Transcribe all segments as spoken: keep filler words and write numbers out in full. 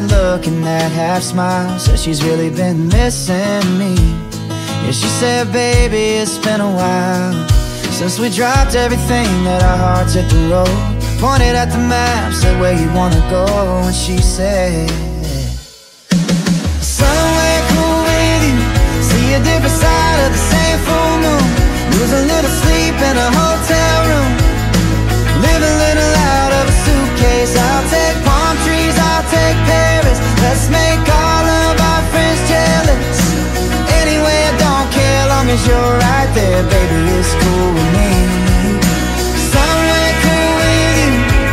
look and that half smile, says she's really been missing me. Yeah, she said, baby, it's been a while since we dropped everything that our hearts hit the road. Pointed at the map, said, where you wanna go? And she said, somewhere cool with you, see a different side of the same full moon. Lose a little sleep in a hotel room, live a little out of a suitcase. I'll take palm trees, I'll take Paris. Let's make all of our friends jealous. Anyway, I don't care, long as you're right there, baby, it's cool with me. Somewhere cool with you,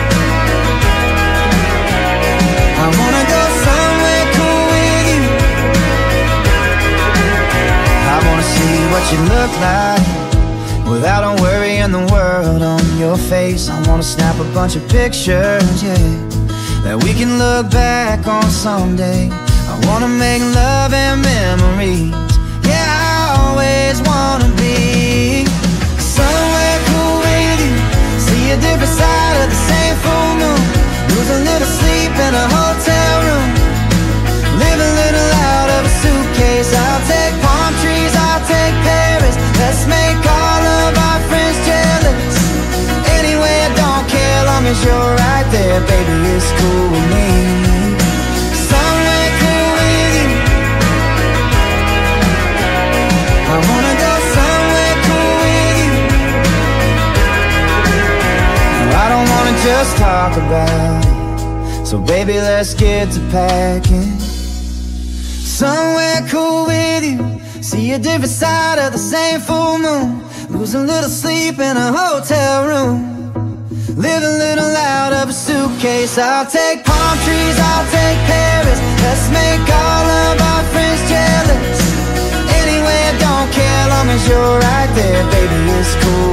I wanna go somewhere cool with you. I wanna see what you look like without a worry in the world on your face. I wanna snap a bunch of pictures, yeah, that we can look back on someday. I wanna make love and memories, yeah, I always wanna be somewhere cool with you, see a different side of the same full moon. Lose a little sleep in a hotel room, live a little out of a suitcase. I'll take palm trees, I'll take Paris. Let's make all of our friends jealous. Anyway, I don't care, long as you're right there, baby, it's cool with me. Somewhere cool with you, I wanna go somewhere cool with you. No, I don't wanna just talk about it, so baby, let's get to packing. Somewhere cool with you, see a different side of the same full moon. Lose a little sleep in a hotel room, live a little out of a suitcase. I'll take palm trees, I'll take Paris. Let's make all of our friends jealous. Anyway, I don't care, long as you're right there, baby, it's cool